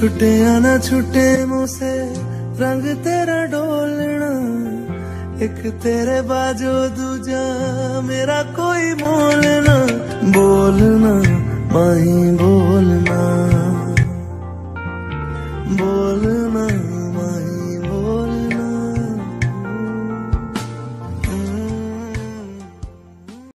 छुटे या ना छुटे मुझसे रंग तेरा डोलना, एक तेरे बाजो दूजा मेरा कोई बोलना। बोलना माही बोलना, बोलना।